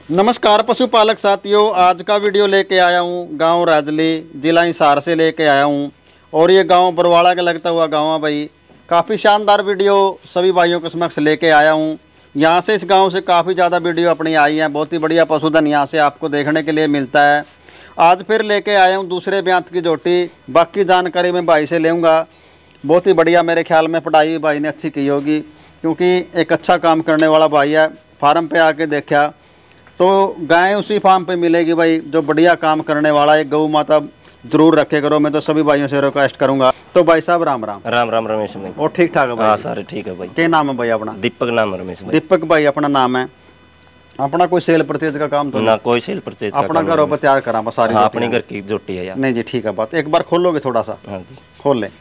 नमस्कार पशुपालक साथियों, आज का वीडियो लेके आया हूँ गांव राजली, जिला हिसार से लेके आया हूँ। और ये गांव बरवाड़ा का लगता हुआ गांव है भाई। काफ़ी शानदार वीडियो सभी भाइयों के समक्ष लेके आया हूँ। यहाँ से इस गांव से काफ़ी ज़्यादा वीडियो अपनी आई हैं। बहुत ही बढ़िया पशुधन यहाँ से आपको देखने के लिए मिलता है। आज फिर लेके आया हूँ दूसरे ब्यांत की जोटी। बाकी जानकारी मैं भाई से लूँगा। बहुत ही बढ़िया, मेरे ख्याल में पढ़ाई भाई ने अच्छी की होगी, क्योंकि एक अच्छा काम करने वाला भाई है। फार्म पे आके देखा तो गाय उसी फार्म पे मिलेगी भाई जो बढ़िया काम करने वाला है। गौ माता जरूर रखे करो, मैं तो सभी भाइयों से रिक्वेस्ट करूंगा। तो भाई साहब राम राम। राम राम रमेश भाई। और ठीक ठाक है भाई? हाँ सारे ठीक है भाई। क्या नाम है भाई अपना? दीपक नाम है रमेश भाई। दीपक भाई अपना नाम है। अपना कोई सेल परचेज का काम तो ना? कोई सेल परचेज अपना घरों पर तैयार करा सारी? हाँ, अपने घर की जोटी है यार। नहीं जी ठीक है बात। एक बार खोलोगे थोड़ा सा? हाँ जी खोल ले।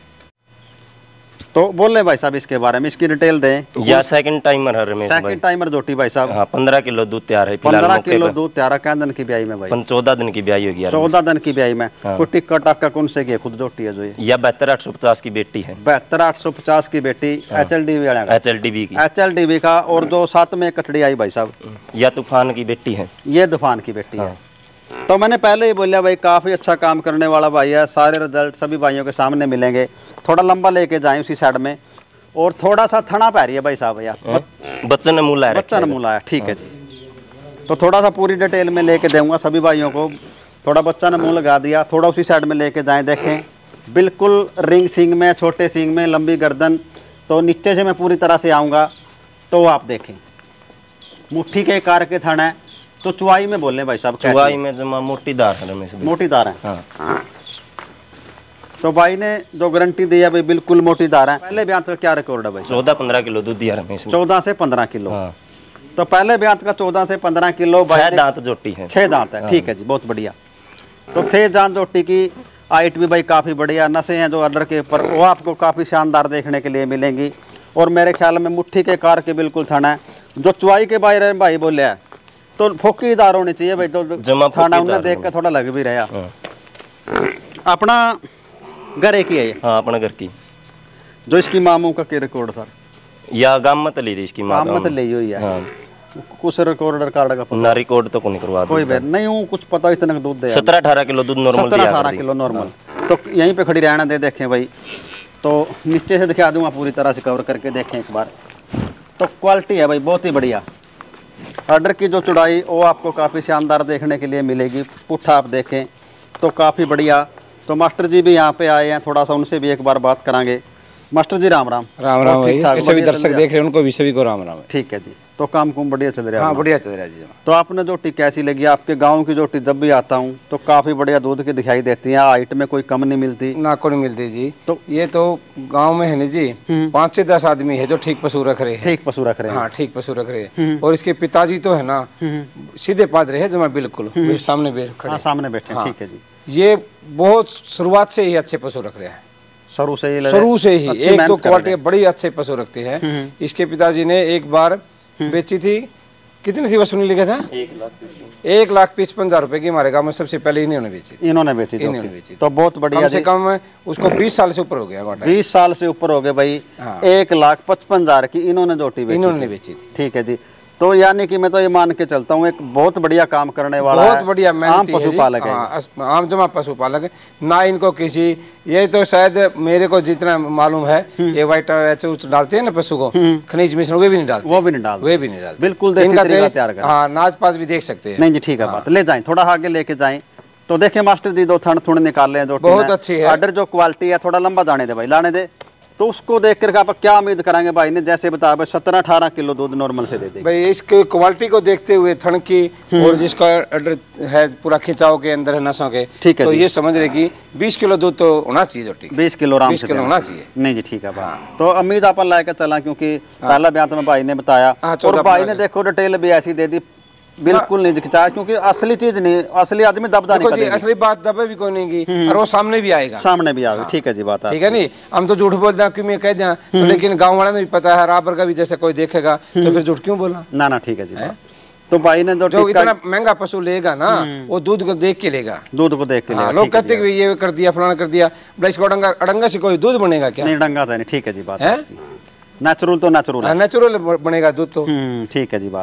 तो बोल ले भाई साहब इसके बारे में, इसकी डिटेल दें। या सेकंड टाइमर है रमेश भाई। सेकंड टाइमर जोटी भाई साहब। हाँ 15 किलो दूध तैयार है। 15 किलो दूध तैयार है। क्या दिन की ब्याई में भाई? 14 दिन की ब्याई होगी यार। 14 दिन की ब्याई में। हाँ। कोई टिक्का टाक्का कौन से की खुद जोटी है जो ये? या 72,850 की बेटी है। 72,850 की बेटी। HLDV वाला? HLDV की। HLDV का। और जो साथ में कटड़ी आई भाई साहब? या तूफान की बेटी है। ये तूफान की बेटी है। तो मैंने पहले ही बोला भाई काफ़ी अच्छा काम करने वाला भाई है। सारे रिजल्ट सभी भाइयों के सामने मिलेंगे। थोड़ा लंबा लेके जाएं उसी साइड में। और थोड़ा सा थना पै रही है भाई साहब यार। बच्चन ने मुँह लाया। बच्चा ने मुँह लाया, ठीक है जी। तो थोड़ा सा पूरी डिटेल में लेके दूंगा सभी भाइयों को। थोड़ा बच्चा ने मुँह लगा दिया, थोड़ा उसी साइड में लेके जाएं। देखें बिल्कुल रिंग सींग में, छोटे सींग में, लंबी गर्दन। तो नीचे से मैं पूरी तरह से आऊँगा तो आप देखें मुट्ठी के कार के थन है। तो चुवाई में बोलने भाई साहब? चुवाई में जमा मोटी दार है रमेश भाई। मोटी दार है। हाँ। तो भाई ने जो गारंटी दी है भाई बिल्कुल मोटी दार है। पहले ब्यांत का क्या रिकॉर्ड है भाई? 14-15 किलो दूध दिया रमेश। 14 से 15 किलो। हाँ। तो पहले ब्यांत का 14 से 15 किलो। 6 दांत जोटी है। 6 दांत है, ठीक है जी, बहुत बढ़िया। तो 6 दांत जोटी की हाइट भी भाई काफ़ी बढ़िया। नसें हैं जो अडर के ऊपर, वो आपको काफ़ी शानदार देखने के लिए मिलेंगी। और मेरे ख्याल में मुट्ठी के कार के बिल्कुल थन है। जो चुवाई के बारे में भाई बोले है तो फोकीदार होनी चाहिए भाई। तो थाना उन्हें देख कर थोड़ा लग भी रहा। अपना घर एक ही है? हाँ अपना घर की। जो इसकी मामू का क्या रिकॉर्ड था? या गाम मत ली थी इसकी गाम मत ले हुई है। हाँ। कुछ रिकॉर्डर कार्ड का पता? ना रिकॉर्ड तो नहीं करवा कोई बेर नहीं हूँ कुछ पता। इतना दूध दे 17-18 किलो दूध नॉर्मल दिया। 17-18 किलो नॉर्मल। तो यहीं पे खड़ी रहना दे, देखें भाई। तो नीचे से दिखा दूंगा पूरी तरह से कवर करके, देखें एक बार। तो क्वालिटी है भाई बहुत ही बढ़िया। ऑर्डर की जो चौड़ाई वो आपको काफ़ी शानदार देखने के लिए मिलेगी। पुट्ठा आप देखें तो काफ़ी बढ़िया। तो मास्टर जी भी यहाँ पे आए हैं, थोड़ा सा उनसे भी एक बार बात करांगे। मास्टर जी राम राम। राम राम भाई। सभी दर्शक देख रहे हैं उनको भी सभी को राम राम। ठीक है जी। तो काम कुम बढ़िया चल रहा है? हाँ बढ़िया चल रहा है जी। तो आपने जोटी कैसी लगी? आपके गांव की जोटी जब भी आता हूँ तो काफ़ी बढ़िया दूध की दिखाई देती है। हाइट में कोई कम नहीं मिलती? ना को नहीं मिलती जी। तो ये तो गांव में है ना जी 5 से 10 आदमी है जो ठीक पशु रख रहे हैं। ठीक पशु रख रहे हैं? हाँ ठीक पशु रख रहे हैं। और इसके पिताजी तो है ना सीधे पादरे है जमा बिल्कुल सामने खड़े। सामने बैठे। ठीक है जी। ये बहुत शुरुआत से ही अच्छे पशु रख रहे हैं। शुरू से ही एक दो क्वालिटी बड़ी अच्छे पशु रखते हैं। इसके पिताजी ने एक बार बेची थी। कितनी थी वसूली लिखा था? 1,55,000 रुपए की हमारे गांव में सबसे पहले इन्होंने बेची। इन्होंने बेची। तो बहुत बढ़िया। कम से कम उसको 20 साल से ऊपर हो गया। 20 साल से ऊपर हो गए भाई। 1,55,000 की इन्होंने जोटी बेची थी। ठीक है जी। तो यानी कि मैं तो ये मान के चलता हूँ एक बहुत बढ़िया काम करने वाला है। बहुत बढ़िया आम पशुपालक है। आम जमा पशुपालक है ना। इनको किसी ये तो शायद मेरे को जितना मालूम है ये वाइट डालते हैं ना पशु को खनिज मिश्रण, वे भी नहीं डालते। वो भी नहीं डालते बिल्कुल देसी तरीका तैयार करें। हाँ नाच पास भी देख सकते हैं। नहीं जी ठीक है बात। ले जाएं थोड़ा आगे लेके जाएं। तो देखें मास्टर जी दो थन थोड़े निकाल रहे हैं जो बहुत अच्छी है। ऑर्डर जो क्वालिटी है थोड़ा लंबा जाने दे भाई, लाने दे। तो उसको देख कर आप क्या उम्मीद करेंगे? भाई ने जैसे बताया 17-18 किलो दूध नॉर्मल से दे देंगे भाई। इसके क्वालिटी को देखते हुए थन की और जिसका ऑर्डर है पूरा खिंचाव के अंदर है नसों के, ठीक है। तो ये समझ रहे कि 20 किलो दूध तो होना चाहिए। जोटी 20 किलो आराम से होना चाहिए। नहीं जी ठीक है भाई। तो उम्मीद आप लाके चला, क्योंकि पहला ब्याह में भाई ने बताया और भाई ने देखो डिटेल भी ऐसी दे दी बिल्कुल नहीं दिखता, क्योंकि असली चीज नहीं, असली आदमी दबदा नहीं करेगा। असली बात दबे भी कोई नहीं की और वो सामने भी आएगा। सामने भी आएगा। ठीक है जी बात। ठीक है नहीं हम तो झूठ बोलते हैं क्यों मैं कह दिया, लेकिन गांव वाले ने भी पता है राबर का भी जैसे कोई देखेगा तो फिर झूठ क्यों बोला? ना ठीक है जी। तो भाई ने जो इतना महंगा पशु लेगा ना वो दूध को देख के लेगा। दूध को देख के लेगा। लोग कहते हैं ये कर दिया फलाना कर दिया, इसको अड़ंगा से कोई दूध बनेगा क्या? नहीं अड़ंगा से नहीं। ठीक है जी बात। नेचुरल तो नेचुरल बनेगा दूध तो। ठीक है जी बात।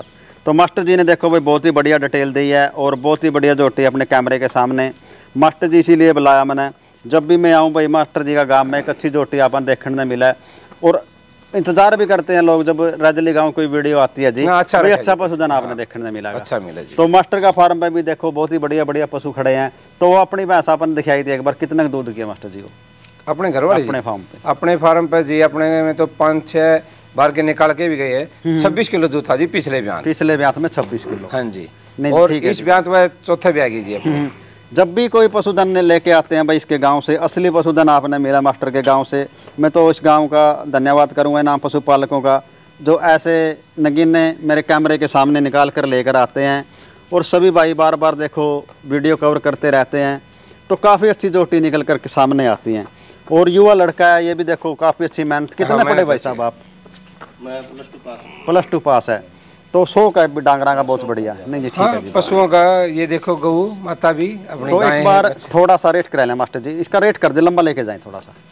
तो मास्टर जी ने देखो भाई बहुत ही बढ़िया डिटेल दी है और बहुत ही बढ़िया जोटी अपने कैमरे के सामने। मास्टर जी इसीलिए बुलाया मैंने, जब भी मैं आऊँ भाई मास्टर जी का गांव में एक अच्छी जोटी अपन देखने में मिला है और इंतजार भी करते हैं लोग जब रजली गांव कोई वीडियो आती है जी। अच्छा पशुधन आपने देखने में मिला, अच्छा मिला जी। तो मास्टर का फार्म पे भी देखो बहुत ही बढ़िया बढ़िया पशु खड़े हैं। तो वो अपनी भैंस अपन दिखाई थी एक बार, कितने दूध किया मास्टर जी को अपने घर वाले अपने फार्म पे? अपने फार्म पे जी अपने में तो 5-6 बार के निकाल के भी गए हैं। 26 किलो दूध था जी पिछले ब्याह में 26 किलो। हाँ जी। और इस ब्याह में चौथे ब्याह की जी अपने। जब भी कोई पशुधन ने लेके आते हैं भाई इसके गांव से, असली पशुधन आपने मेरा मास्टर के गांव से, मैं तो इस गांव का धन्यवाद करूंगा नाम पशुपालकों का जो ऐसे नगीने मेरे कैमरे के सामने निकाल कर लेकर आते हैं। और सभी भाई बार बार देखो वीडियो कवर करते रहते हैं, तो काफ़ी अच्छी जोटी निकल कर के सामने आती हैं। और युवा लड़का है ये भी देखो, काफ़ी अच्छी मेहनत। कितना पढ़े भाई साहब आप? मैं प्लस टू पास है, तो 100 का भी डांगरा का बहुत बढ़िया है। नहीं जी ठीक है जी। पशुओं का ये देखो गऊ माता भी अपनी। तो एक बार थोड़ा सा रेट करा लें मास्टर जी, इसका रेट कर दे, लंबा लेके जाएं थोड़ा सा।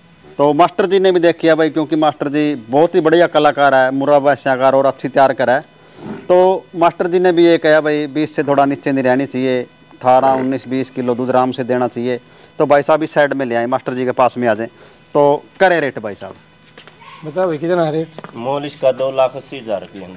तो मास्टर जी ने भी देख किया भाई, क्योंकि मास्टर जी बहुत ही बढ़िया कलाकार है, मुर्राबा श्याकार और अच्छी तैयार करा है। तो मास्टर जी ने भी ये कहा भाई 20 से थोड़ा नीचे नहीं रहनी चाहिए, 18, 19, 20 किलो दूध आराम से देना चाहिए। तो भाई साहब इस साइड में ले आए, मास्टर जी के पास में आ जाए। तो करे रेट भाई साहब बताओ भाई कितना रेट? मोल इसका 2,80,000 रुपये।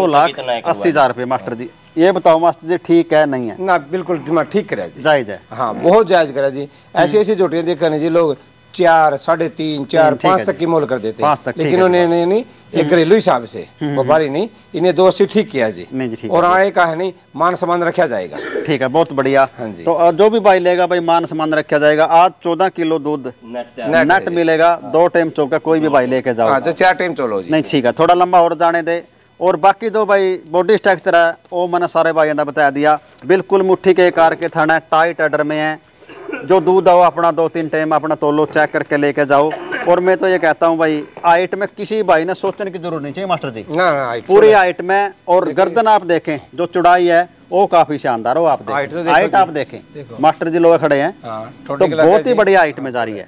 2,80,000 रुपये मास्टर जी। ये बताओ मास्टर जी ठीक है नहीं है? ना बिल्कुल ठीक करे जी, जायज है। हाँ बहुत जायज करे जी। ऐसी ऐसी जोटियां देखने जी लोग 4, 3.5, 4, 5 तक की मोल कर देते हैं, लेकिन उन्होंने नहीं एक घरेलू हिसाब से व्यापारी नहीं, इन्हें 280 ठीक किया जी। नहीं जी ठीक और आने का है नहीं, मान सम्मान रखा जाएगा। ठीक है बहुत बढ़िया। हाँ जी। तो जो भी भाई लेगा भाई मान सम्मान रखा जाएगा। आज 14 किलो दूध नेट मिलेगा, 2 टाइम चौका कोई भी भाई लेके जाओ। 4 टाइम चलो जी। नहीं ठीक है, थोड़ा लंबा और जाने दे। और बाकी जो भाई बॉडी स्ट्रक्चर है वो मैंने सारे भाइयों ने बता दिया, बिल्कुल मुट्ठी के कार के थाना टाइट अडर में है। जो दूध आओ अपना 2-3 टाइम अपना तोलो चेक करके लेके जाओ। और मैं तो ये कहता हूँ भाई हाइट में किसी भाई ने सोचने की जरूरत नहीं चाहिए मास्टर जी, ना पूरी हाइट में। और गर्दन आप देखें जो चौड़ाई है वो काफी शानदार हो, आप देखें हाइट आप देखें, मास्टर जी लोग खड़े हैं तो बहुत ही बढ़िया हाइट में जा रही है।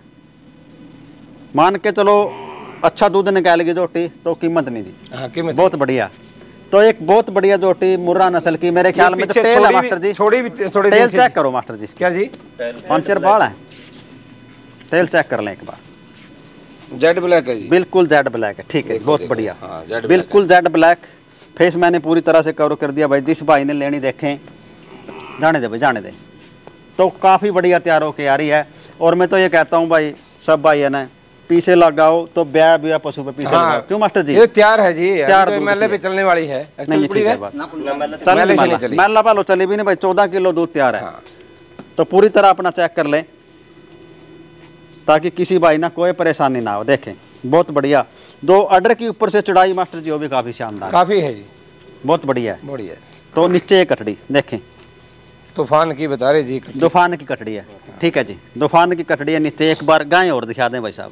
मान के चलो अच्छा दूध निकालेगी जोटी तो कीमत नहीं जी, कीमत बहुत बढ़िया। तो एक बहुत बढ़िया जोटी मुर्रा नस्ल की मेरे ख्याल में। तेल है मास्टर जी, थोड़ी तेल चेक करो मास्टर जी। क्या जी? 5 बाल है, तेल चेक कर लें एक बार। जेड ब्लैक है जी, बिल्कुल जेड ब्लैक है। ठीक है बहुत बढ़िया, बिल्कुल जेड ब्लैक। फेस मैंने पूरी तरह से कवर कर दिया भाई। जिस भाई ने लेनी देखें, जाने दे भाई जाने दे। तो काफ़ी बढ़िया तैयार होके आ रही है। और मैं तो ये कहता हूँ भाई सब भाई है ना पीछे लगाओ तो ब्याह भी पशु पे पीछे लगाओ। क्यों मास्टर जी? ये तैयार है जी, तैयार तो मेले पे चलने वाली है। नहीं ठीक है, मेला पालो चली भी नहीं भाई, 14 किलो दूध तैयार है। तो पूरी तरह अपना चेक कर लें ताकि किसी भाई ना कोई परेशानी ना हो। देखें बहुत बढ़िया। 2 अडर की ऊपर से चढ़ाई मास्टर जी वो भी काफी शानदार, काफी है जी, बहुत बढ़िया है, बढ़िया। तो नीचे एक कटड़ी देखें, तूफान की बता रहे जी, तूफान की कटड़ी है। ठीक है जी, तूफान की कटड़ी है नीचे। एक बार गाय और दिखा दें भाई साहब,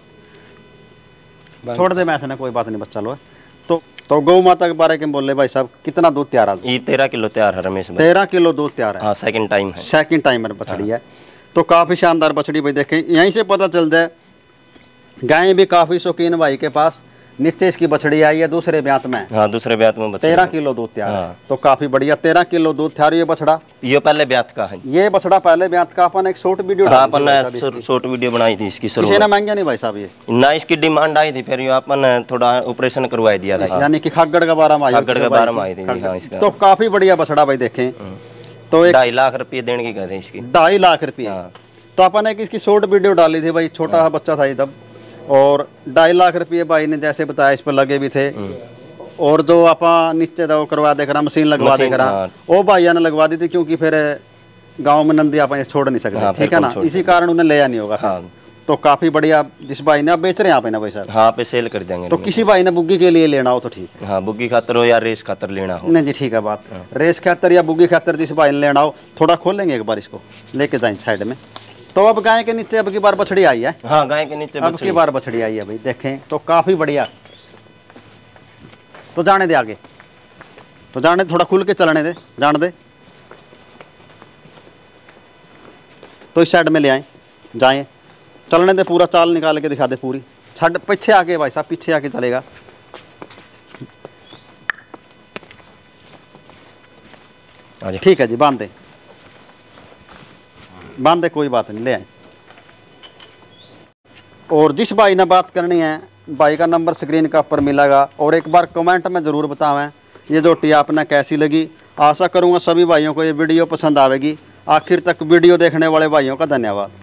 छोड़ दे मैसे ना कोई बात नहीं बच्चा लो। तो गौ माता के बारे में बोले भाई साहब कितना दूध तैयार है? ये 13 किलो तैयार है रमेश भाई। 13 किलो दूध तैयार है। हाँ सेकंड टाइम है, सेकंड टाइम में बछड़ी है। तो काफी शानदार बछड़ी भाई देखें, यहीं से पता चलता है गाय भी काफी शौकीन भाई के पास। नीचे इसकी बछड़ी आई है दूसरे ब्यात में। हाँ दूसरे ब्यात में 13 किलो दूध तैयार है। तो काफी बढ़िया 13 किलो दूध तैयार। ये बछड़ा ये पहले ब्यात का है, ये बछड़ा पहले ब्यात का। अपन एक शॉर्ट वीडियो शॉर्ट वीडियो बनाई थी इसकी, किसी ने महंगा नहीं भाई साहब ये ना, इसकी डिमांड आई थी फिर ये अपन थोड़ा ऑपरेशन करवा दिया था, यानी कि खागड़ का 12 में आई, खागड़ का 12 में आई थी। तो काफी बढ़िया बछड़ा भाई देखें। तो 2.5 लाख रुपये देने की कहते इसकी, 2.5 लाख रुपये। तो अपन एक इसकी शॉर्ट वीडियो डाली थी भाई, छोटा बच्चा था ये तब, और 2.5 लाख रुपये भाई ने जैसे बताया इस पर लगे भी थे। और जो आप नीचे वो करवा दे करा, मशीन लगवा दे करा, वो भाइया ने लगवा दी थी, क्योंकि फिर गांव में नंदी आप छोड़ नहीं सकते। ठीक है ना, इसी कारण उन्हें ले नहीं होगा। तो काफी बढ़िया जिस भाई ने आप बेच रहे हैं आप ना भाई साहब? हाँ पे सेल कर देंगे। तो किसी भाई ने बुग्गी के लिए लेना हो तो ठीक है। हाँ बुग्गी खातर हो या रेस खातर लेना हो। नहीं जी ठीक है बात, रेस खातर या बुग्गी खातर जिस भाई ने लेना हो। थोड़ा खोलेंगे एक बार इसको, लेके जाएंगे साइड में। तो अब गाय के नीचे अब की बार बछड़ी आई है। हाँ गाय के नीचे अब की बार बछड़ी आई है भाई देखें। तो काफी बढ़िया। तो जाने दे आगे, तो जाने थोड़ा खुल के चलने दे, जान दे। तो इस साइड में ले आए, जाए चलने दे, पूरा चाल निकाल के दिखा दे पूरी। छड़ पीछे आके भाई साहब, पीछे आके चलेगा। ठीक है जी, बांध दे, कोई बात नहीं, ले आए। और जिस भाई ने बात करनी है, भाई का नंबर स्क्रीन का ऊपर मिलेगा। और एक बार कमेंट में ज़रूर बतावें ये जोटी आपने कैसी लगी। आशा करूँगा सभी भाइयों को ये वीडियो पसंद आएगी। आखिर तक वीडियो देखने वाले भाइयों का धन्यवाद।